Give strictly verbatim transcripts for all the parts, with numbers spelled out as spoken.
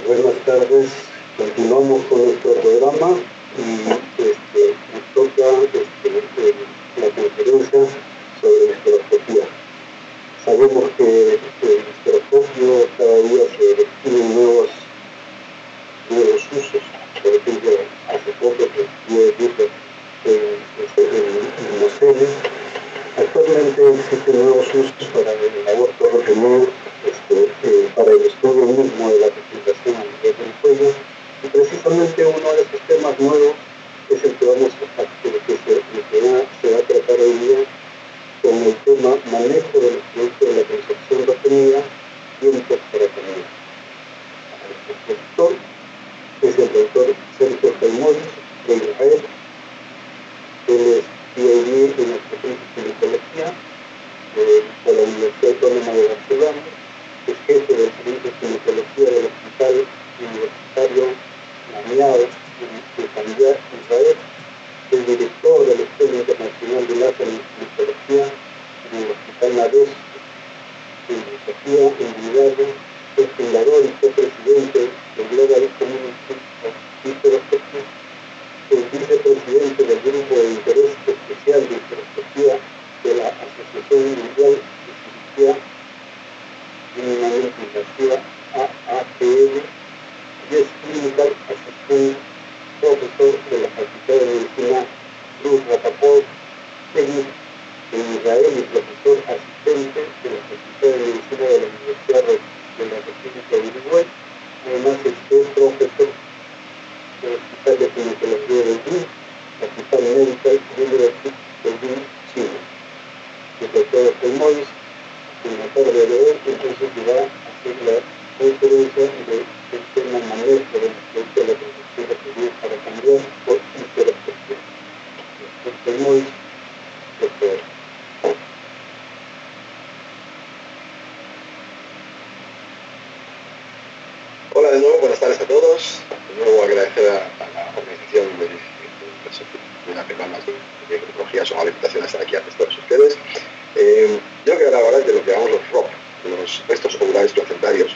Buenas tardes, continuamos con nuestro programa y este, nos toca este, la conferencia sobre histeroscopía. Sabemos que el histeroscopio cada día se descubren nuevos, nuevos usos. Por ejemplo, hace poco que estuve viendo en, en los series, actualmente existen nuevos usos para el aborto retenido, este, eh, para el estudio mismo de la fecundación a nivel del cuello, y precisamente uno de esos temas nuevos es el que vamos a, el que se, el que va, se va a tratar hoy día, con el tema manejo de los productos de la concepción retenida, tiempos para tener. El profesor es el doctor Sergio Caimones de Israel. Él es P H D en obstetricia y ginecología eh, por la Universidad Autónoma de Barcelona, es jefe del servicio de ginecología del Hospital Universitario Lamiado de Candiar, Israel, es director de la Escuela Internacional de Láser en Ginecología en el Hospital Nadesh en Ginecología en Bulgaria, es fundador y copresidente del Global Community of Hysteroscopy, es vicepresidente del Grupo de Interés Especial de Histeroscopía de la Asociación Mundial de Cirugía Mínimamente Invasiva A A P L y es Clinical Assistant Profesor de la Facultad de Medicina Cruz Rapaport, técnico en Israel y profesor asistente de la Facultad de Medicina de la Universidad de la República de Uruguay. Además es profesor del Hospital de Ginecología de Green, Hospital Medical University de Green, Chile. El doctor Caimones, en la tarde de hoy, entonces va a hacer la conferencia del de tema manejo de los productos de la concepción retenida para cambiar por histeroscopía. Doctor Caimones, doctor. Hola de nuevo, buenas tardes a todos. De nuevo agradecer a, a la organización de, de, de las semanas de, de ginecología, son la invitación a estar aquí ante todos ustedes. Eh, yo quiero hablar ahora de lo que llamamos los R O P, los restos ovulares placentarios.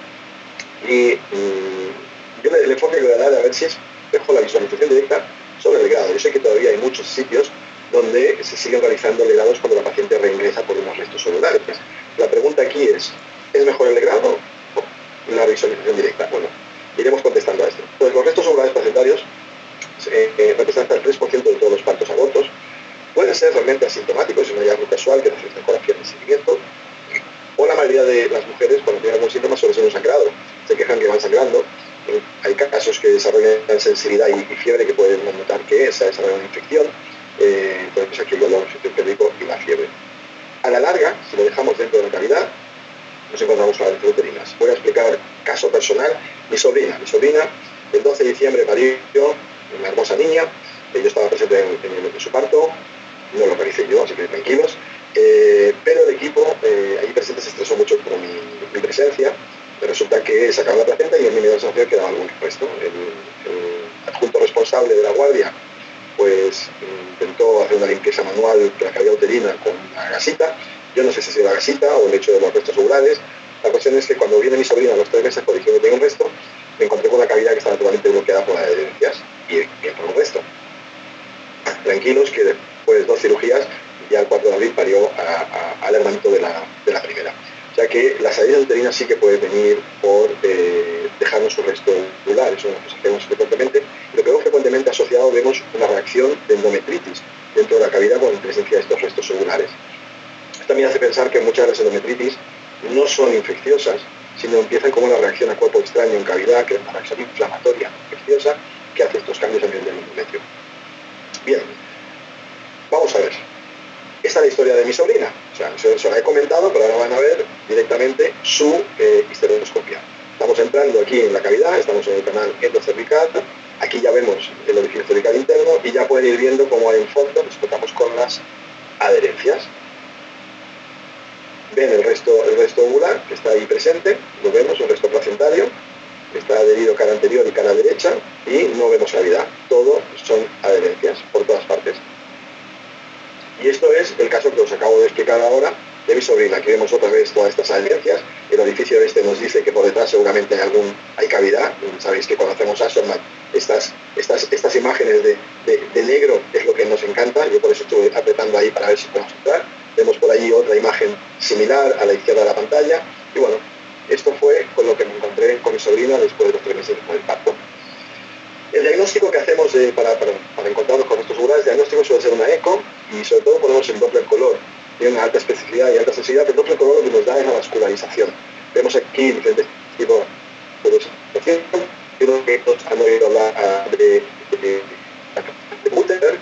Y mmm, yo el enfoque que voy a dar a ver si es dejo la visualización directa sobre el legrado. Yo sé que todavía hay muchos sitios donde se siguen realizando legrados cuando la paciente reingresa por unos restos ovulares. La pregunta aquí es, ¿es mejor el legrado o la visualización directa? Bueno, iremos contestando a esto. Pues los restos ovulares placentarios eh, eh, representan el tres por ciento de todos los partos abortos. Pueden ser realmente asintomáticos, es un hallazgo casual que no afecta con la de seguimiento. O la mayoría de las mujeres, cuando tienen algún síntoma, suele ser un sangrado. Se quejan que van sangrando. Hay casos que desarrollan sensibilidad y, y fiebre que pueden notar que se ha desarrollado una infección. Eh, entonces aquí el dolor pélvico y la fiebre. A la larga, si lo dejamos dentro de la cavidad, nos encontramos con las intrauterinas. Voy a explicar caso personal. Mi sobrina, mi sobrina, el doce de diciembre parió una hermosa niña. Yo estaba presente en, en, en su parto, no lo realicé yo, así que tranquilos. Eh, pero el equipo eh, allí presente se estresó mucho por mi, mi presencia. Resulta que sacaron la placenta y en mi medio de sanción quedaba algún resto. El, el adjunto responsable de la guardia pues intentó hacer una limpieza manual de la cavidad uterina con una gasita. Yo no sé si es la gasita o el hecho de los restos ovulares. La cuestión es que cuando viene mi sobrina a los tres meses por diciendo que tengo un resto, me encontré con una cavidad que estaba totalmente bloqueada por las adherencias y bien por un resto. Tranquilos que después de dos cirugías, ya el cuatro de abril parió a, a, al hermanito de la, de la primera. O sea que las adherencias uterinas sí que pueden venir por eh, dejarnos un resto ovular, eso es lo que hacemos frecuentemente. Y lo que vemos frecuentemente asociado vemos una reacción de endometritis dentro de la cavidad con la presencia de estos restos ovulares. Esto también hace pensar que muchas de las endometritis no son infecciosas, sino empiezan como una reacción a cuerpo extraño en cavidad, que es una reacción inflamatoria infecciosa que hace estos cambios a nivel del endometrio. Bien, vamos a ver. Esta es la historia de mi sobrina. O sea, se, se la he comentado, pero ahora van a ver directamente su eh, histeroscopia. Estamos entrando aquí en la cavidad, estamos en el canal endocervical. Aquí ya vemos el orificio cervical interno y ya pueden ir viendo cómo en fondo nos tocamos con las adherencias. Ven el resto, el resto ovular que está ahí presente, lo vemos, un resto placentario, que está adherido cara anterior y cara derecha, y no vemos cavidad. Todo son adherencias por todas partes. Y esto es el caso que os acabo de explicar ahora de mi sobrina. Aquí vemos otra vez todas estas adherencias. El orificio este nos dice que por detrás seguramente hay, algún, hay cavidad. Sabéis que cuando hacemos Asherman, estas, estas, estas imágenes de, de, de negro es lo que nos encanta. Yo por eso estuve apretando ahí para ver si podemos entrar. Vemos por allí otra imagen similar a la izquierda de la pantalla. Y bueno, esto fue con lo que me encontré con mi sobrina después de los tres meses después del parto. El diagnóstico que hacemos eh, para, para, para encontrarnos con estos lugares, el diagnóstico suele ser una eco y sobre todo ponemos el Doppler color. Tiene una alta especificidad y alta sensibilidad, pero el Doppler color lo que nos da es la vascularización. Vemos aquí diferentes tipos de vascularización. Yo creo que todos han oído hablar de, de, de, de Mutter.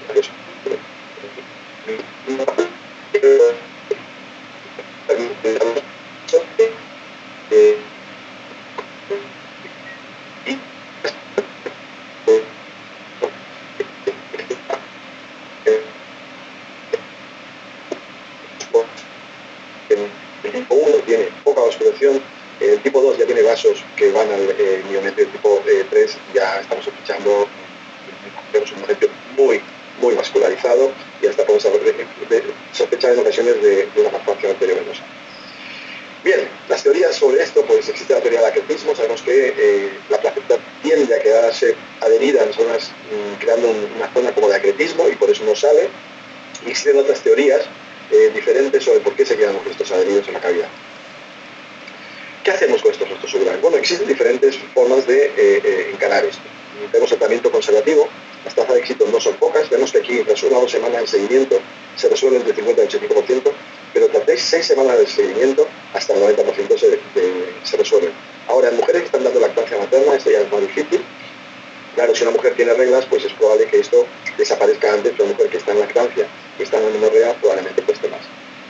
El tipo uno tiene poca vascularización, el tipo dos ya tiene vasos que van al eh, miometrio, el tipo eh, tres ya estamos sospechando, tenemos un miometrio muy, muy vascularizado y hasta podemos sospechar en ocasiones de, de una malformación arteriovenosa. Bien, las teorías sobre esto, pues existe la teoría del acretismo. Sabemos que eh, la placenta tiende a quedarse adherida en zonas, mmm, creando un, una zona como de acretismo y por eso no sale. Y existen otras teorías eh, diferentes sobre por qué se quedan los restos adheridos en la cavidad. ¿Qué hacemos con estos restos suburares? Bueno, existen diferentes formas de eh, eh, encarar esto. Tenemos el tratamiento conservativo, las tasas de éxito no son pocas, vemos que aquí tras una o dos semanas de seguimiento se resuelve entre el cincuenta y el ochenta y cinco por ciento, pero tras seis semanas de seguimiento hasta el noventa por ciento se, de, se resuelve. Ahora, en mujeres que están dando lactancia materna, esto ya es más difícil. Claro, si una mujer tiene reglas, pues es probable que esto desaparezca antes, pero una mujer que está en lactancia y está en amenorrea probablemente cueste más.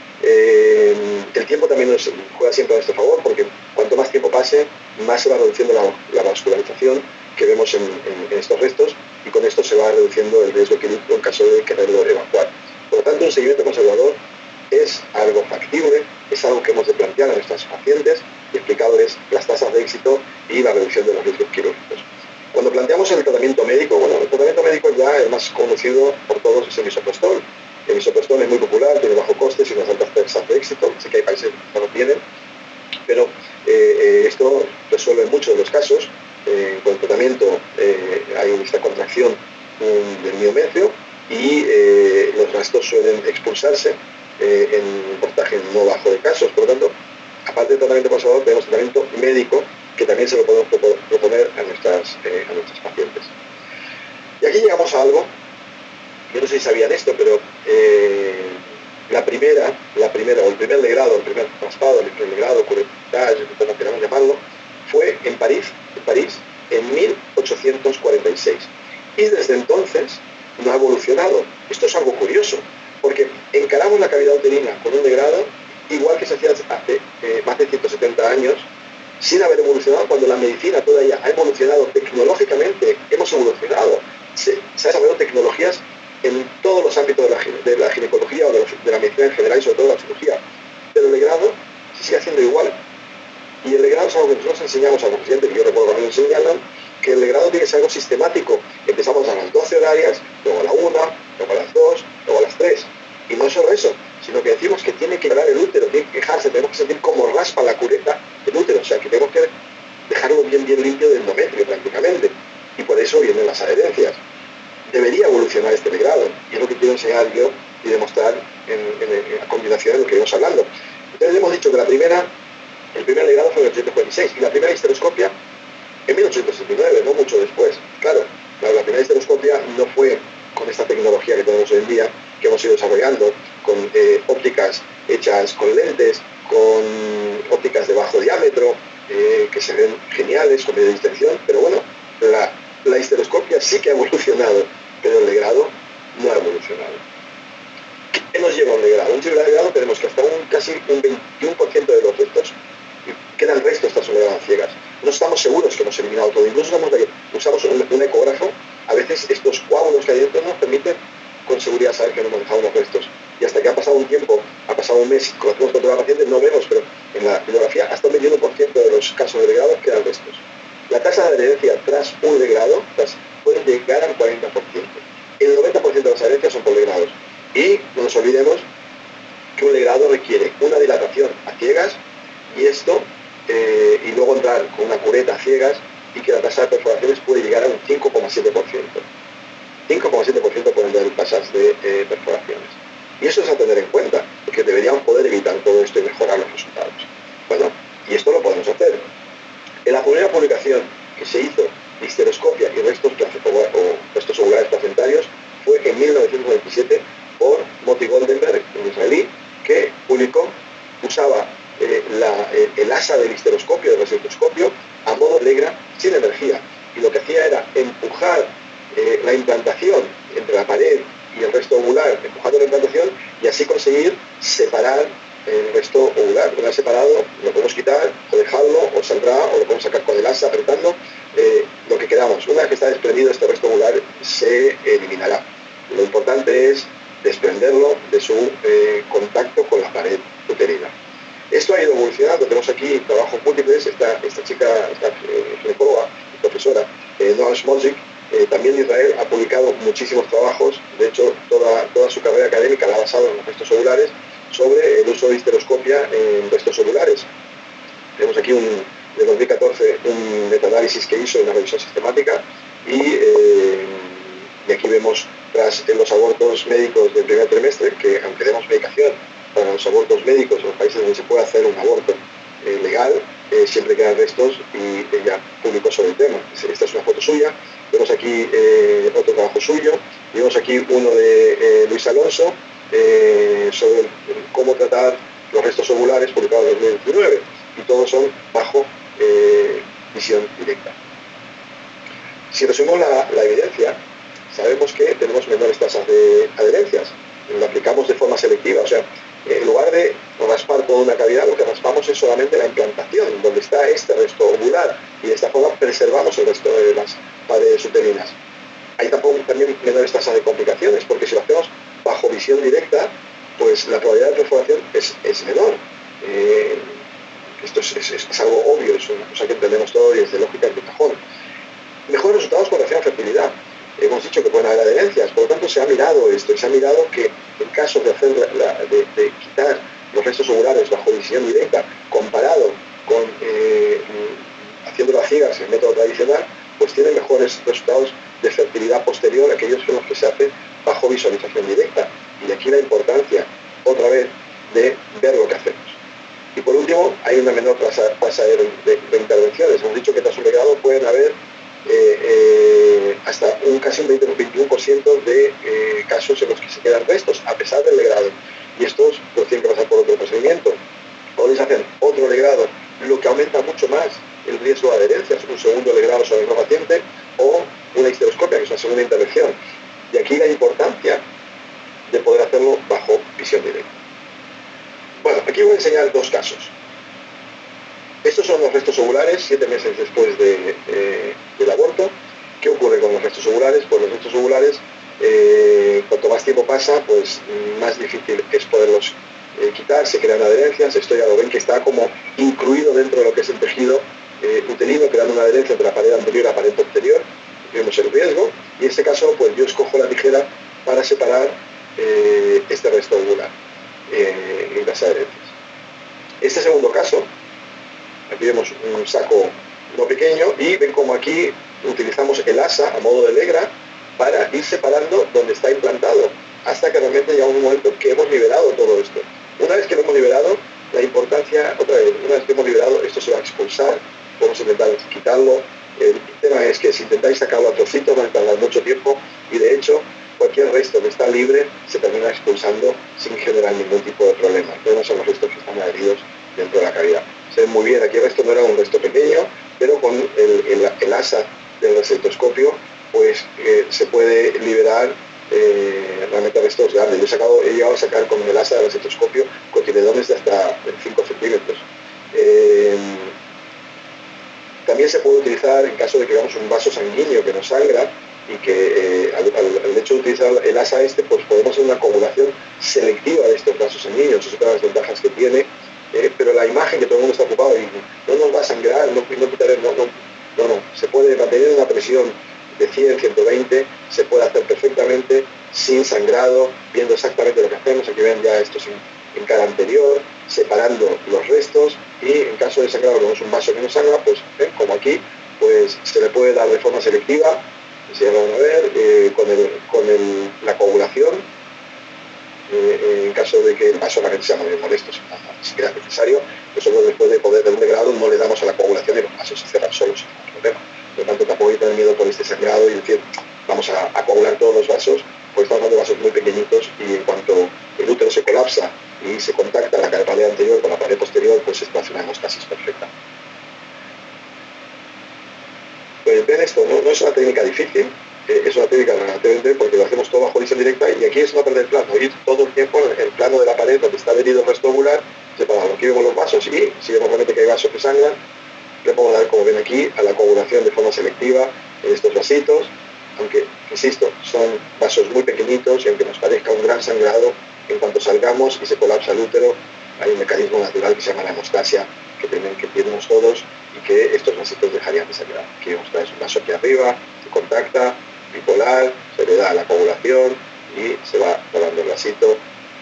Eh, el tiempo también nos juega siempre a nuestro favor, porque cuanto más tiempo pase, más se va reduciendo la, la vascularización que vemos en, en, en estos restos, y con esto se va reduciendo el riesgo quirúrgico en caso de quererlo evacuar. Por lo tanto, un seguimiento conservador es algo factible, es algo que hemos de plantear a nuestras pacientes y explicarles las tasas de éxito y la reducción de los riesgos quirúrgicos. Cuando planteamos el tratamiento médico, bueno, el tratamiento médico ya es más conocido por todos, es el misoprostol. El misoprostol es muy popular, tiene bajo coste y unas altas tasas de éxito. Sé que hay países que no lo tienen, pero eh, eh, esto resuelve muchos de los casos. Eh, con el tratamiento eh, hay esta contracción um, del miometrio y eh, los restos suelen expulsarse eh, en un porcentaje no bajo de casos. Por lo tanto, aparte del tratamiento conservador, tenemos tratamiento médico que también se lo podemos proponer a nuestras, eh, a nuestras pacientes. Y aquí llegamos a algo, yo no sé si sabían esto, pero eh, la primera, la primera, o el primer legrado, el primer raspado, el primer legrado, curetage, como queramos llamarlo, fue en París, en París, en mil ochocientos cuarenta y seis. Y desde entonces no ha evolucionado. Esto es algo curioso, porque encaramos la cavidad uterina con un legrado, igual que se hacía hace eh, más de ciento setenta años, sin haber evolucionado, cuando la medicina todavía ha evolucionado tecnológicamente, hemos evolucionado, se, se han desarrollado tecnologías en todos los ámbitos de la, de la ginecología o de la, de la medicina en general y sobre todo la cirugía, pero el legrado se sigue haciendo igual. Y el legrado es algo que nosotros enseñamos a los pacientes, que yo recuerdo que me enseñaron, que el legrado tiene que ser algo sistemático. Empezamos a las doce horarias, luego a la una, luego a las dos, luego a las tres. Y no solo eso, sino que decimos que tiene que quebrar el útero, tiene que quejarse, tenemos que sentir como raspa la cureta del útero, o sea que tenemos que dejarlo bien bien limpio del endometrio prácticamente, y por eso vienen las adherencias. Debería evolucionar este legrado, y es lo que quiero enseñar yo y demostrar en, en, en, a continuación de lo que íbamos hablando. Entonces hemos dicho que la primera, el primer legrado fue en mil ochocientos cuarenta y seis, y la primera histeroscopia en mil ochocientos sesenta y nueve, no mucho después. Claro, la, la primera histeroscopia no fue con esta tecnología que tenemos hoy en día, que hemos ido desarrollando, con eh, ópticas hechas con lentes, con ópticas de bajo diámetro, eh, que se ven geniales, con media distensión, pero bueno, la, la histeroscopia sí que ha evolucionado, pero el legrado no ha evolucionado. ¿Qué nos lleva a un legrado? Un legrado tenemos que hasta un casi un veintiuno por ciento de los restos quedan restos de estas oleadas ciegas. No estamos seguros que hemos eliminado todo. Incluso usamos un, un ecógrafo. A veces estos coágulos que hay dentro nos permiten con seguridad saber que no hemos dejado los restos. Y hasta que ha pasado un tiempo, ha pasado un mes, conocemos con toda la paciente, no vemos, pero en la bibliografía hasta un veintiuno por ciento de los casos de legrado quedan restos. La tasa de adherencia tras un legrado tras, puede llegar al cuarenta por ciento. El noventa por ciento de las adherencias son por legrados. Y no nos olvidemos que un legrado requiere una dilatación a ciegas y esto, eh, y luego entrar con una cureta a ciegas y que la tasa de perforaciones puede llegar a un cinco coma siete por ciento. cinco coma siete por ciento pueden dar tasas de eh, perforaciones. Y eso es a tener en cuenta, porque deberíamos poder evitar todo esto y mejorar los resultados. Bueno, y esto lo podemos hacer. En la primera publicación que se hizo de histeroscopia y restos, o restos ovulares placentarios fue en mil novecientos noventa y siete por Moti Goldenberg, un israelí, que publicó, usaba eh, la, eh, el asa del histeroscopio, del resectoscopio, a modo Legra, sin energía. Y lo que hacía era empujar eh, la implantación entre la pared y el resto ovular, empujando la implantación y así conseguir separar el resto ovular. Una vez separado, lo podemos quitar o dejarlo, o saldrá, o lo podemos sacar con el asa apretando, eh, lo que queramos. Una vez que está desprendido este resto ovular, se eliminará. Lo importante es desprenderlo de su eh, contacto con la pared uterina. Esto ha ido evolucionando. Tenemos aquí trabajos múltiples. Esta, esta chica, esta eh, ginecóloga, profesora, eh, Noah Smolzik, eh, también de Israel, ha publicado muchísimos trabajos. De hecho, toda, toda su carrera académica la ha basado en los restos ovulares, sobre el uso de histeroscopia en restos ovulares. Tenemos aquí un, de dos mil catorce un metaanálisis que hizo, una revisión sistemática, y, eh, y aquí vemos tras en los abortos médicos del primer trimestre, que aunque demos medicación para los abortos médicos en los países donde se puede hacer un aborto eh, legal, eh, siempre quedan restos, y ella publicó sobre el tema. Esta es una foto suya. Vemos aquí eh, otro trabajo suyo, y vemos aquí uno de eh, Luis Alonso, eh, sobre el, cómo tratar los restos ovulares, publicado en dos mil diecinueve, y todos son bajo eh, visión directa. Si resumimos la, la evidencia, sabemos que tenemos menores tasas de adherencias. Lo aplicamos de forma selectiva, o sea, en lugar de raspar toda una cavidad, lo que raspamos es solamente la implantación, donde está este resto ovular, y de esta forma preservamos el resto de las paredes uterinas. Hay también menores tasas de complicaciones, porque si lo hacemos bajo visión directa, pues la probabilidad de perforación es, es menor. Eh, esto es, es, es algo obvio, es una cosa que entendemos todo y es de lógica de cajón. Mejores resultados con relación a fertilidad. Hemos dicho que pueden haber adherencias, por lo tanto se ha mirado esto, y se ha mirado que en caso de, hacer la, la, de, de quitar los restos ovulares bajo visión directa, comparado con eh, haciéndolo a ciegas en el método tradicional, pues tiene mejores resultados de fertilidad posterior a aquellos en los que se hace bajo visualización directa. Y de aquí la importancia, otra vez, de ver lo que hacemos. Y por último, hay una menor tasa, tasa de, de, de intervenciones. Hemos dicho que tras un legrado pueden haber eh, eh, hasta un casi un veinte, veintiuno por ciento de eh, casos en los que se quedan restos, a pesar del legrado. Y estos pues tienen que pasar por otro procedimiento. O les hacen otro legrado, lo que aumenta mucho más el riesgo de adherencias, un segundo legrado sobre el mismo paciente, o una histeroscopia, que es una segunda intervención. Y aquí la importancia de poder hacerlo bajo visión directa. Bueno, aquí voy a enseñar dos casos. Estos son los restos ovulares, siete meses después de, eh, del aborto. ¿Qué ocurre con los restos ovulares? Pues los restos ovulares, eh, cuanto más tiempo pasa, pues más difícil es poderlos eh, quitar, se crean adherencias. Esto ya lo ven que está como incluido dentro de lo que es el tejido eh, uterino, creando una adherencia entre la pared anterior y la pared posterior. Vemos el riesgo, y en este caso pues yo escojo la tijera para separar eh, este resto ovular eh, en las adherencias. Este segundo caso, aquí vemos un saco no pequeño, y ven como aquí utilizamos el asa a modo de legra para ir separando donde está implantado, hasta que realmente llega un momento que hemos liberado todo esto. Una vez que lo hemos liberado, la importancia, otra vez, una vez que hemos liberado, esto se va a expulsar, podemos intentar quitarlo. El tema es que si intentáis sacarlo a trocitos van a tardar mucho tiempo, y de hecho cualquier resto que está libre se termina expulsando sin generar ningún tipo de problema. No son los restos que están adheridos dentro de la cavidad. Se ven muy bien, aquí el resto no era un resto pequeño, pero con el, el, el asa del resectoscopio pues eh, se puede liberar eh, realmente restos grandes. Yo he, sacado, he llegado a sacar con el asa del resectoscopio cotiledones de hasta cinco centímetros. Eh, También se puede utilizar en caso de que hagamos un vaso sanguíneo que nos sangra, y que eh, al, al, al hecho de utilizar el asa este, pues podemos hacer una coagulación selectiva de estos vasos sanguíneos. Eso es una de las ventajas que tiene, eh, pero la imagen que todo el mundo está ocupado y no nos va a sangrar, no, no quitaré, no, no, no, no, se puede mantener una presión de cien, ciento veinte, se puede hacer perfectamente sin sangrado, viendo exactamente lo que hacemos. Aquí ven ya esto sin, en cara anterior, separando los restos, y en caso de sangrado, como es un vaso que no sangra, pues ¿eh? como aquí, pues se le puede dar de forma selectiva, si ya lo van a ver, eh, con, el, con el, la coagulación, eh, en caso de que el vaso realmente sea muy molesto, si, si queda necesario, nosotros después de poder de un degrado no le damos a la coagulación y los vasos se cierran solos sin problema. Por lo tanto, tampoco hay que tener miedo por este sangrado y decir, vamos a, a coagular todos los vasos, pues estamos hablando de vasos muy pequeñitos, y en cuanto el útero se colapsa y se contacta la pared anterior con la pared posterior, pues esto hace una hemostasis perfecta. Pues ven esto, no, no es una técnica difícil, eh, es una técnica relativamente, porque lo hacemos todo bajo visión directa, y aquí es no perder el plano, ir todo el tiempo en el plano de la pared donde está adherido el resto ovular, separado. Aquí vemos los vasos, y si vemos realmente que hay vasos que sangran, le podemos dar, como ven aquí, a la coagulación de forma selectiva en estos vasitos, aunque, insisto, son vasos muy pequeñitos, y aunque nos parezca un gran sangrado, en cuanto salgamos y se colapsa el útero, hay un mecanismo natural que se llama la hemostasia, que, tienen, que tenemos todos, y que estos vasitos dejarían de sangrar. Aquí vamos a traer un vaso aquí arriba, se contacta, bipolar, se le da la coagulación y se va parando el vasito.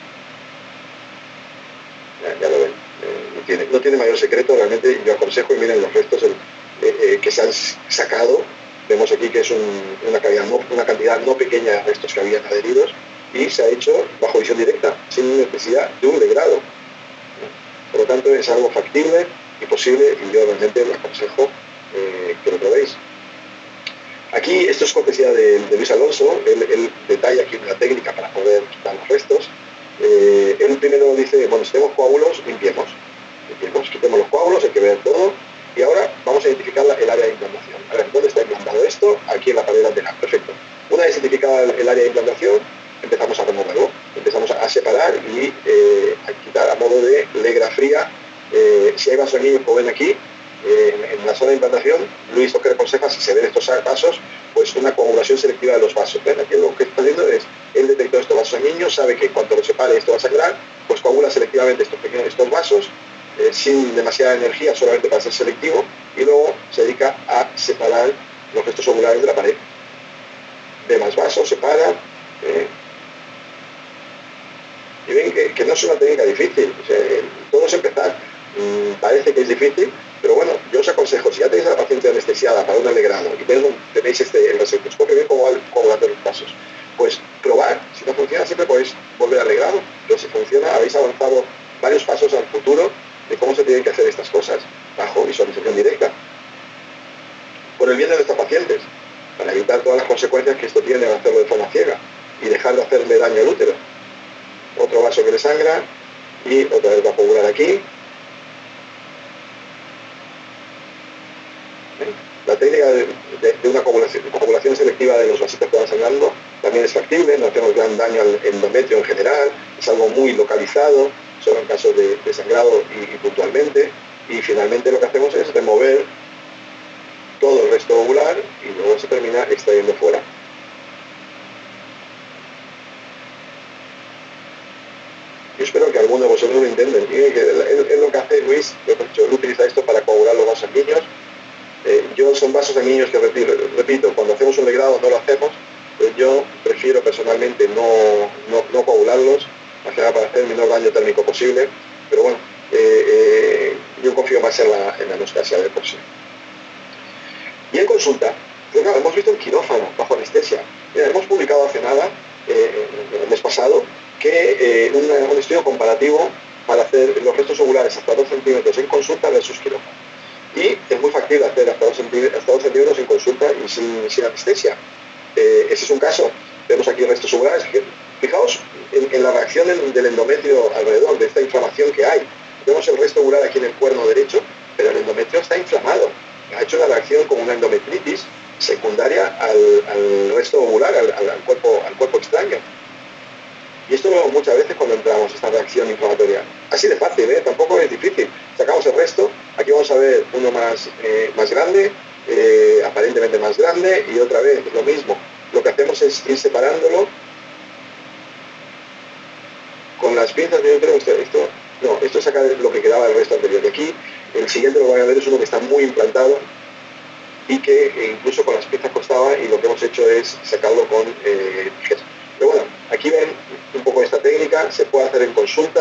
Ya, ya lo ven, eh, no, tiene, no tiene mayor secreto, realmente yo aconsejo, y miren los restos el, eh, eh, que se han sacado. Vemos aquí que es un, una, cantidad no, una cantidad no pequeña de restos que habían adheridos, y se ha hecho bajo visión directa, sin necesidad de un degrado. Por lo tanto, es algo factible y posible, y yo realmente lo aconsejo eh, que lo probéis. Aquí, esto es cortesía de, de Luis Alonso, él, él detalla aquí una técnica para poder quitar los restos. Eh, él primero dice, bueno, si tenemos coágulos, limpiemos. Limpiemos, quitemos los coágulos, hay que ver todo. Y ahora vamos a identificar la, el área de implantación. A ver, ¿dónde está implantado esto? Aquí en la pared lateral, perfecto. Una vez identificada el, el área de implantación, empezamos a removerlo, empezamos a, a separar y eh, a quitar a modo de legra fría. Eh, si hay vasos sanguíneos, como ven aquí, eh, en, en la zona de implantación, Luis lo que aconseja, si se ven estos vasos, pues una coagulación selectiva de los vasos. ¿Ven? Aquí lo que está haciendo es, él detectó estos vasos sanguíneos, sabe que cuando lo separe esto va a sangrar, pues coagula selectivamente estos pequeños estos vasos, eh, sin demasiada energía, solamente para ser selectivo, y luego se dedica a separar los restos ovulares de la pared. Ve más vasos, separa, eh, y ven que, que no es una técnica difícil, o sea, todo es empezar. Mm, parece que es difícil, pero bueno, yo os aconsejo, si ya tenéis a la paciente anestesiada para un alegrado y tenéis, tenéis este, el receptoscopio, ven cómo va coagulando los vasos, pues probar. Si no funciona, siempre podéis volver al alegrado, pero si funciona, habéis avanzado varios pasos al futuro de cómo se tienen que hacer estas cosas bajo visualización directa, por el bien de nuestros pacientes, para evitar todas las consecuencias que esto tiene al hacerlo de forma ciega y dejar de hacerle daño al útero. Otro vaso que le sangra, y otra vez va a coagular aquí. La técnica de, de, de una coagulación, coagulación selectiva de los vasitos que van sangrando también es factible, no hacemos gran daño al endometrio en general, es algo muy localizado, solo en casos de, de sangrado y, y puntualmente, y finalmente lo que hacemos es remover todo el resto ovular y luego se termina extrayendo fuera. Yo espero que alguno de vosotros lo intenten. Y que es lo que hace Luis, él utiliza esto para coagular los vasos sanguíneos. Eh, yo son vasos sanguíneos que, repito, repito, cuando hacemos un legrado no lo hacemos, pues yo prefiero personalmente no, no, no coagularlos, más que nada para hacer el menor daño térmico posible, pero bueno, eh, eh, yo confío más en la, en la hemostasia de por sí. Y en consulta, pues claro, hemos visto en quirófano, bajo anestesia. Mira, hemos publicado hace nada, eh, el mes pasado, que eh, un, un estudio comparativo para hacer los restos ovulares hasta dos centímetros en consulta versus quirófano. Y es muy factible hacer hasta dos centímetros en consulta y sin, sin anestesia. Eh, ese es un caso. Vemos aquí restos ovulares. Que, fijaos en, en la reacción en, del endometrio alrededor de esta inflamación que hay. Vemos el resto ovular aquí en el cuerno derecho, pero el endometrio está inflamado. Ha hecho una reacción con una endometritis secundaria al, al resto ovular, al, al, cuerpo, al cuerpo extraño. Y esto lo vemos muchas veces cuando entramos, esta reacción inflamatoria. Así de fácil, ¿eh? Tampoco es difícil. Sacamos el resto, aquí vamos a ver uno más, eh, más grande, eh, aparentemente más grande, y otra vez lo mismo. Lo que hacemos es ir separándolo con las pinzas. Yo creo que esto, esto, no, esto es sacar lo que quedaba del resto anterior. Y aquí el siguiente lo van a ver es uno que está muy implantado y que incluso con las pinzas costaba, y lo que hemos hecho es sacarlo con eh, tijeras. Pero bueno, aquí ven un poco esta técnica, se puede hacer en consulta,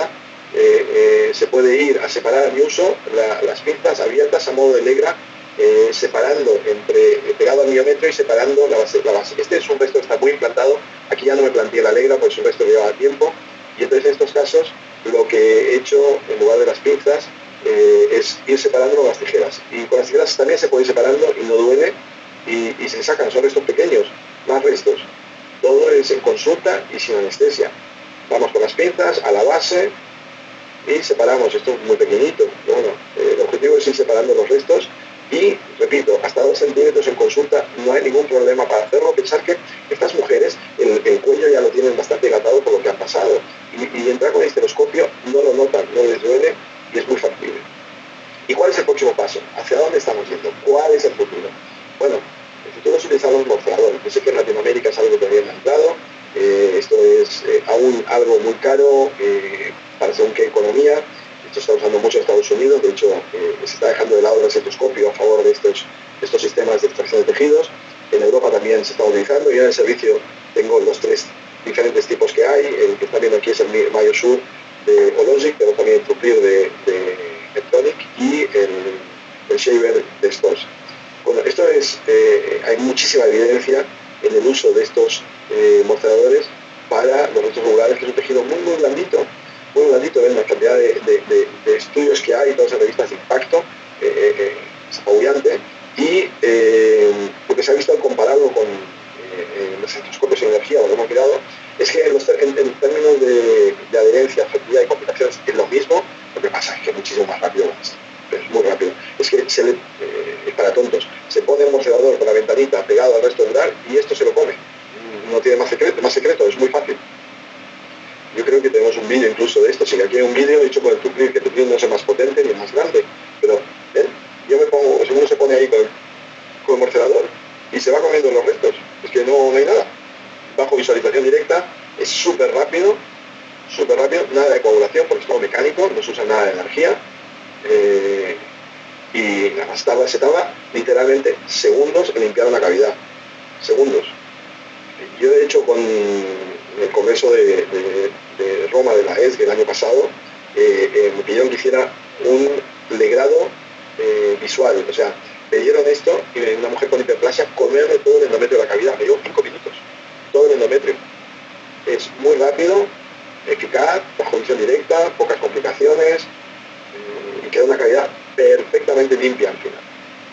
eh, eh, se puede ir a separar. Yo uso la, las pinzas abiertas a modo de legra, eh, separando entre, eh, pegado al miometro y separando la base, la base. Este es un resto que está muy implantado. Aquí ya no me planteé la legra, porque es un resto que lleva tiempo. Y entonces en estos casos lo que he hecho en lugar de las pinzas eh, es ir separando con las tijeras. Y con las tijeras también se puede ir separando y no duele y, y se sacan, son restos pequeños, más restos. Todo es en consulta y sin anestesia. Vamos con las pinzas a la base y separamos. Esto es muy pequeñito. Bueno, eh, el objetivo es ir separando los restos y, repito, hasta dos centímetros en consulta no hay ningún problema para hacerlo. Pensar que estas mujeres el, el cuello ya lo tienen bastante gatado por lo que han pasado y, y entrar con el histeroscopio no lo notan, no les duele y es muy factible. ¿Y cuál es el próximo paso? ¿Hacia dónde estamos yendo? ¿Cuál es el futuro? Bueno, el futuro es utilizar los morfadores. Yo sé que en Latinoamérica es algo que todavía no ha entrado. Eh, esto es eh, aún algo muy caro eh, para según qué economía. Esto se está usando mucho en Estados Unidos. De hecho, eh, se está dejando de lado el resectoscopio a favor de estos, de estos sistemas de extracción de tejidos. En Europa también se está utilizando. Yo en el servicio tengo los tres diferentes tipos que hay. El que está viendo aquí es el MyoSure de Hologic, tengo también el Truplir de, de Medtronic y el, el Shaver de Stoss. Bueno, esto es, eh, hay muchísima evidencia en el uso de estos eh, morcedadores para los restos regulares, que es un tejido muy, muy blandito, muy blandito. Ven la cantidad de, de, de, de estudios que hay, todas las revistas de impacto, eh, eh, es apabullante, y eh, lo que se ha visto al compararlo con eh, los espectroscopios en energía, lo que hemos mirado, es que en, los, en, en términos de, de adherencia, efectividad y complicaciones es lo mismo. Lo que pasa es que es muchísimo más rápido, es muy rápido. Es que se le, eh, para tontos, se pone un morcedador con la ventanita pegado al resto dural y esto se lo come. No tiene más secreto, más secreto, es muy fácil. Yo creo que tenemos un vídeo incluso de esto. Si aquí hay un vídeo hecho con el Truplir, que el Truplir no es el más potente ni el más grande, pero ¿eh? yo me pongo, si uno se pone ahí con el, con el morcedador y se va comiendo los restos, es que no, no hay nada. Bajo visualización directa, es súper rápido, súper rápido, nada de coagulación porque es todo mecánico, no se usa nada de energía, eh, y nada más tarda, se tarda literalmente segundos en limpiar una cavidad, segundos. Yo he hecho con el congreso de, de, de Roma de la E S G el año pasado, eh, eh, me pidieron que hiciera un legrado eh, visual, o sea, me dieron esto y una mujer con hiperplasia comerme todo el endometrio de la cavidad, me dio cinco minutos, todo el endometrio. Es muy rápido, eficaz, bajo visión directa, pocas complicaciones y queda una cavidad perfectamente limpia al final.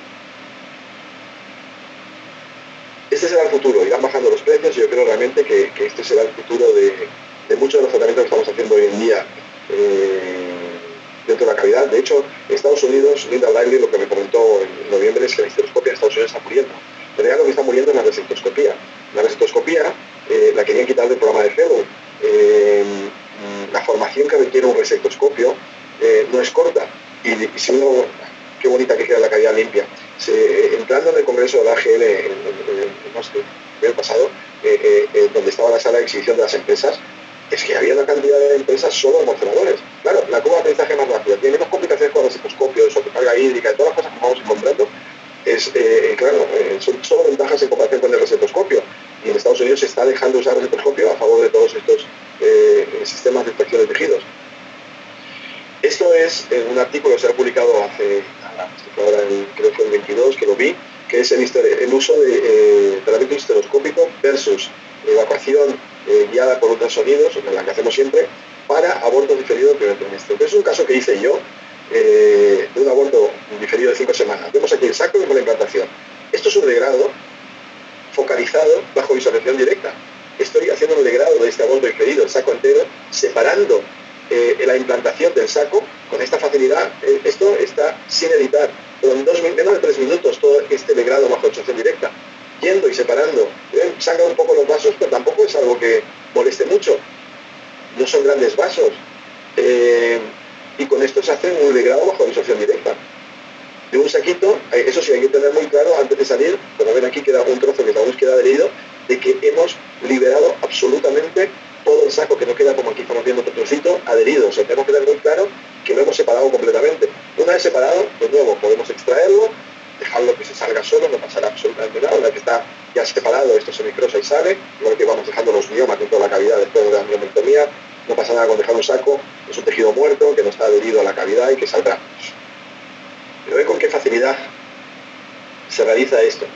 Este será el futuro, irán bajando los precios y yo creo realmente que, que este será el futuro de, de muchos de los tratamientos que estamos haciendo hoy en día eh, dentro de la cavidad. De hecho, en Estados Unidos, Linda Lively lo que me comentó en noviembre es que la histeroscopia en Estados Unidos está muriendo. En realidad lo que está muriendo es la resectoscopía. La resectoscopía eh, la querían quitar del programa de Fellow. Eh, la formación que requiere un resectoscopio eh, no es corta. Y, y si uno, qué bonita que queda la cavidad limpia. Se, eh, entrando en el congreso de la A G L en, en, en, no sé, el pasado, eh, eh, donde estaba la sala de exhibición de las empresas, es que había una cantidad de empresas solo de morcedadores. Claro, la curva de aprendizaje más rápida, tiene menos complicaciones con el resectoscopio, sobrecarga hídrica, y todas las cosas que vamos encontrando, es, eh, claro, eh, son solo ventajas en comparación con el resectoscopio. Y en Estados Unidos se está dejando usar el resectoscopio a favor de todos estos eh, sistemas de extracción de tejidos. Esto es eh, un artículo que se ha publicado hace, ahora el, creo que fue el veintidós, que lo vi, que es el, el uso de eh, tratamiento histeroscópico versus evacuación eh, guiada por ultrasonidos, la que hacemos siempre, para abortos diferidos del primer trimestre. Entonces es un caso que hice yo, eh, de un aborto diferido de cinco semanas. Vemos aquí el saco y vemos la implantación. Esto es un legrado focalizado bajo visualización directa. Estoy haciendo un legrado de este aborto diferido, el saco entero, separando eh, la implantación del saco con esta facilidad. Eh, esto está sin editar, pero en dos, menos de tres minutos todo este legrado bajo extracción directa, yendo y separando. ¿Ven? Saca un poco los vasos, pero tampoco es algo que moleste mucho. No son grandes vasos. Eh, y con esto se hace un legrado bajo visualización directa. De un saquito, eso sí hay que tener muy claro antes de salir, como ven aquí queda un trozo que aún queda adherido, de que hemos liberado absolutamente todo el saco, que no queda como aquí estamos viendo otro trocito adherido. O sea, tenemos que tener muy claro que lo hemos separado completamente. Una vez separado, de nuevo, podemos extraerlo dejarlo que se salga solo, no pasará absolutamente nada. Una vez que está ya separado, esto se microsa y sale, igual que vamos dejando los miomas dentro de la cavidad después de la miometría, no pasa nada con dejar un saco, es un tejido muerto que no está adherido a la cavidad y que saldrá. Pero ve con qué facilidad se realiza esto.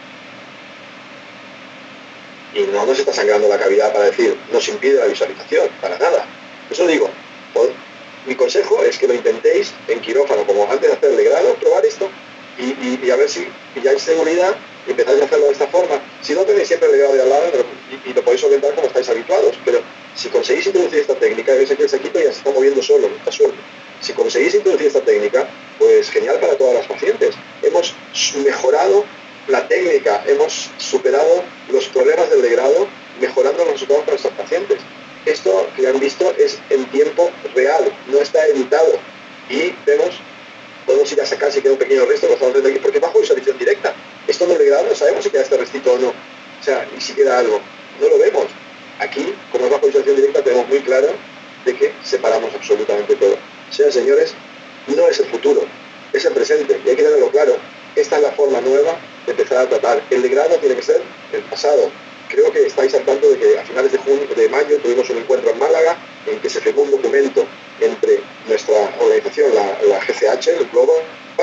Y no nos está sangrando la cavidad para decir, nos impide la visualización, para nada. Eso digo, mi consejo es que lo intentéis en quirófano, como antes de hacer el legrado, probar esto y, y, y a ver si pilláis seguridad y empezáis a hacerlo de esta forma. Si no tenéis siempre el legrado de al lado y, y lo podéis orientar como estáis habituados, pero si conseguís introducir esta técnica, veis aquí el saquito ya se está moviendo solo, está suelto. Si conseguís introducir esta técnica, pues genial para todas las pacientes. Hemos mejorado la técnica, hemos superado los problemas del legrado, mejorando los resultados para nuestros pacientes. Esto que han visto es en tiempo real, no está editado. Y vemos, podemos ir a sacar si queda un pequeño resto, lo estamos viendo aquí, porque bajo visualización directa. Esto no es legrado, no sabemos si queda este restito o no. O sea, y si queda algo, no lo vemos. Aquí, como es bajo visualización directa, tenemos muy claro de que separamos absolutamente todo. O sea, señores, no es el futuro, es el presente, y hay que tenerlo claro. Esta es la forma nueva de empezar a tratar. El legrado tiene que ser el pasado. Creo que estáis al tanto de que a finales de, junio, de mayo tuvimos un encuentro en Málaga en que se firmó un documento entre nuestra organización, la, la G C H, el Global,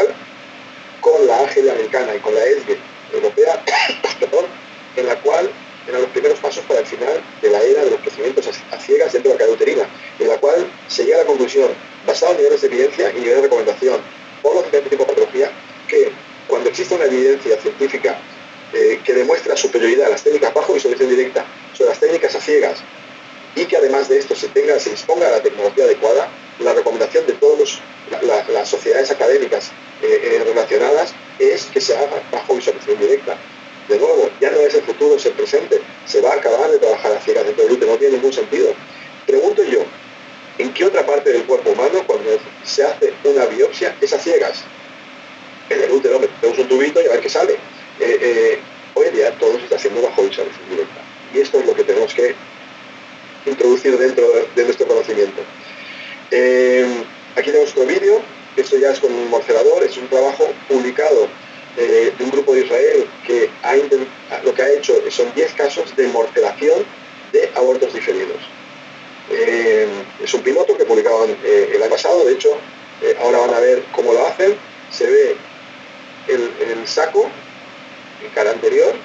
con la A G L americana y con la E S G europea, perdón, en la cual eran los primeros pasos para el final de la era de los procedimientos a ciegas dentro de la cavidad uterina, en la cual se llega a la conclusión, basado en niveles de evidencia y niveles de recomendación por los diferentes tipos de patología, que cuando existe una evidencia científica eh, que demuestra superioridad a las técnicas bajo visualización directa sobre las técnicas a ciegas y que además de esto se tenga, se disponga de la tecnología adecuada, la recomendación de todas la, la, las sociedades académicas eh, eh, relacionadas es que se haga bajo visualización directa. De nuevo, ya no es el futuro, es el presente. Se va a acabar de trabajar a ciegas dentro del útero, no tiene ningún sentido. Pregunto yo, ¿en qué otra parte del cuerpo humano, cuando se hace una biopsia, es a ciegas? En el útero, metemos un tubito y a ver qué sale. Eh, eh, hoy en día todo se está haciendo bajo visualización directa. Y esto es lo que tenemos que introducir dentro de nuestro conocimiento. Eh, aquí tenemos otro vídeo, esto ya es con un morcelador, es un trabajo publicado eh, de un grupo de Israel que ha lo que ha hecho son diez casos de morcelación de abortos diferidos. Eh, es un piloto que publicaban eh, el año pasado, de hecho, eh, ahora van a ver cómo lo hacen. Se ve el, el saco, en cara anterior.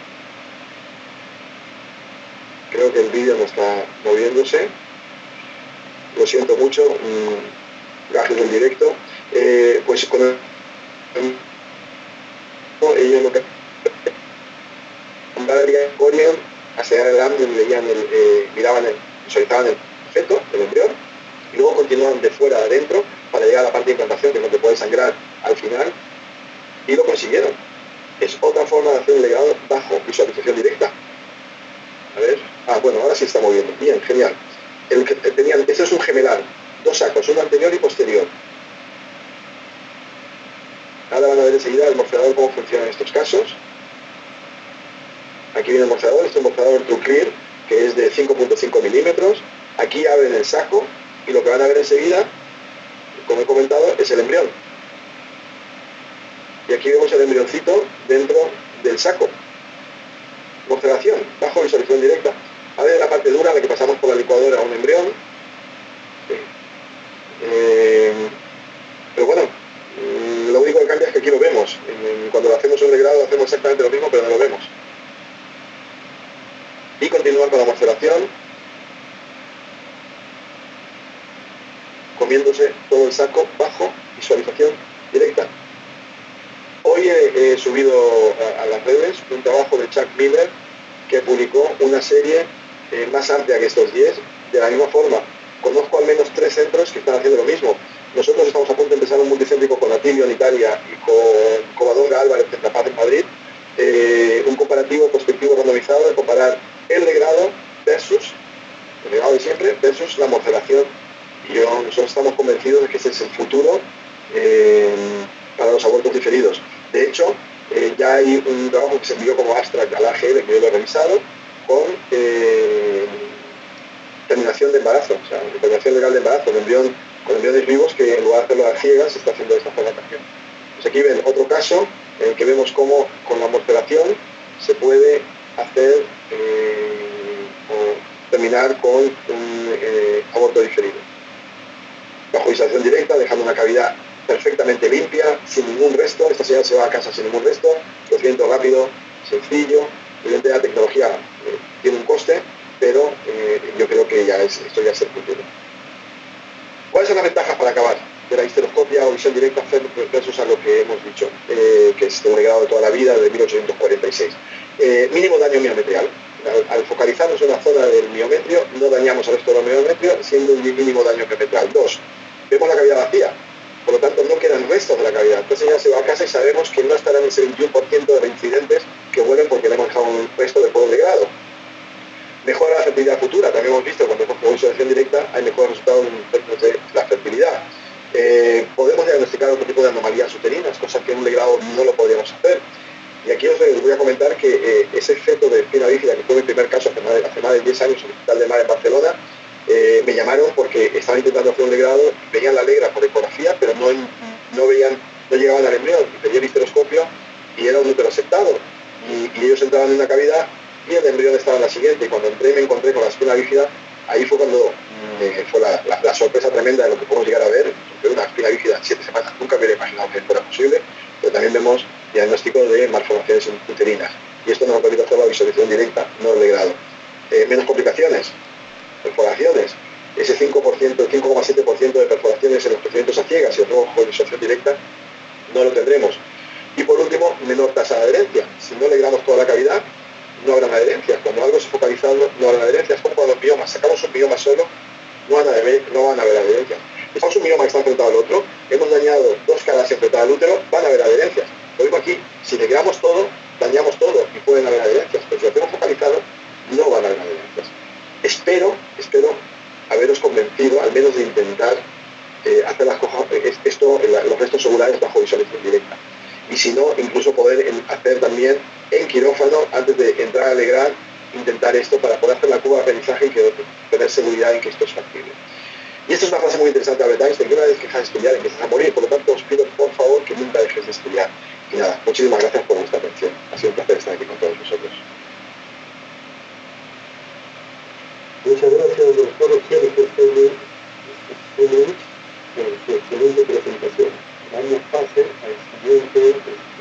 Creo que el vídeo no está moviéndose. Lo siento mucho, mmm, gajes del directo. Eh, pues con el, ellos lo que corrían hacia adelante, veían el, eh, miraban, el, visualizaban el feto, el embrión, y luego continuaban de fuera a adentro para llegar a la parte de implantación, que es donde puede sangrar al final, y lo consiguieron. Es otra forma de hacer un legrado bajo visualización directa. A ver, ah, bueno, ahora sí está moviendo. Bien, genial. El que tenían, este es un gemelar, dos sacos, uno anterior y posterior. Ahora van a ver enseguida el morcelador cómo funciona en estos casos. Aquí viene el morcelador, este es un morcelador True Clear, que es de cinco punto cinco milímetros. Aquí abren el saco y lo que van a ver enseguida, como he comentado, es el embrión. Y aquí vemos el embrioncito dentro del saco. Morcelación, bajo visualización directa. A ver la parte dura, en la que pasamos por la licuadora a un embrión. Eh, pero bueno, lo único que cambia es que aquí lo vemos. Cuando lo hacemos sobre grado hacemos exactamente lo mismo, pero no lo vemos. Y continuar con la morcelación, comiéndose todo el saco bajo visualización directa. Hoy he, he subido a, a las redes un trabajo de Chuck Miller que publicó una serie eh, más amplia que estos diez. De la misma forma, conozco al menos tres centros que están haciendo lo mismo. Nosotros estamos a punto de empezar un multicéntrico con Atilio en Italia y con Covadonga Álvarez en La Paz en Madrid. Eh, un comparativo prospectivo randomizado de comparar el legrado versus, el legrado de siempre, versus la morcelación. Y yo, nosotros estamos convencidos de que ese es el futuro eh, para los abortos diferidos. De hecho, eh, ya hay un trabajo que se envió como abstract a la A G L, que yo lo he revisado, con eh, terminación de embarazo, o sea, terminación legal de embarazo, con, embrión, con embriones vivos que en lugar de hacerlo a ciegas se está haciendo de esta forma también. Pues aquí ven otro caso en el que vemos cómo con la morteración se puede hacer eh, o terminar con un eh, aborto diferido. Bajo visualización directa, dejando una cavidad perfectamente limpia, sin ningún resto. Esta señora se va a casa sin ningún resto, procedimiento rápido, sencillo. Evidentemente la tecnología eh, tiene un coste, pero eh, yo creo que ya es, esto ya es el futuro. ¿Cuáles son las ventajas para acabar de la histeroscopia o visión directa versus a lo que hemos dicho, eh, que es un legado de toda la vida desde mil ochocientos cuarenta y seis? Eh, mínimo daño miometrial. Al, al focalizarnos en una zona del miometrio, no dañamos el resto del miometrio, siendo un mínimo daño miometrial. Dos, vemos la cavidad vacía, por lo tanto no quedan restos de la cavidad. Entonces ya se va a casa y sabemos que no estarán ese veintiuno por ciento de reincidentes que vuelven porque le hemos dejado un resto de polvo de grado. Mejora la fertilidad futura, también hemos visto cuando hemos visualización directa hay mejores resultados en términos de la fertilidad. Eh, podemos diagnosticar otro tipo de anomalías uterinas, cosas que en un legrado no lo podríamos hacer. Y aquí os voy a comentar que eh, ese feto de espina bífida, que fue mi primer caso hace más de, hace más de diez años en el Hospital de Mar en Barcelona, eh, me llamaron porque estaban intentando hacer un legrado, veían la legra por ecografía, pero no, no, veían, no llegaban al embrión, y pedí el histeroscopio y era un útero aceptado. Y, y ellos entraban en una cavidad y el embrión estaba en la siguiente. Y cuando entré y me encontré con la espina bífida, ahí fue cuando eh, fue la, la, la sorpresa tremenda de lo que podemos llegar a ver, porque una espina bífida en siete semanas nunca hubiera imaginado que fuera posible, pero también vemos diagnóstico de malformaciones uterinas. Y esto nos lo permite hacer la visualización directa, no el legrado. Eh, menos complicaciones, perforaciones. Ese cinco por ciento, cinco coma siete por ciento de perforaciones en los procedimientos a ciegas, si hacemos con visualización directa, no lo tendremos. Y por último, menor tasa de adherencia. Si no legramos toda la cavidad, no habrá adherencias. Cuando algo es focalizado, no habrá adherencias. Como cuando los miomas, sacamos un mioma solo, no van a haber, no van a haber adherencias. Si sacamos un mioma que está enfrentado al otro, hemos dañado dos caras enfrentadas al útero, van a haber adherencias. Lo mismo aquí, si legramos todo, dañamos todo y pueden haber adherencias. Pero si lo hacemos focalizado, no van a haber adherencias. Espero, espero haberos convencido, al menos de intentar eh, hacer las cosas, esto, los restos ovulares bajo visualización directa. Y si no, incluso poder hacer también en quirófano, antes de entrar a alegrar, intentar esto para poder hacer la curva de aprendizaje y que, tener seguridad en que esto es factible. Y esto es una frase muy interesante de Albert Einstein, que una vez que dejas de estudiar empiezas a morir, por lo tanto os pido por favor que nunca dejes de estudiar. Y nada, muchísimas gracias por vuestra atención. Ha sido un placer estar aquí con todos vosotros. Muchas gracias, doctor Sergio Félix, por su excelente presentación. Damos pase al siguiente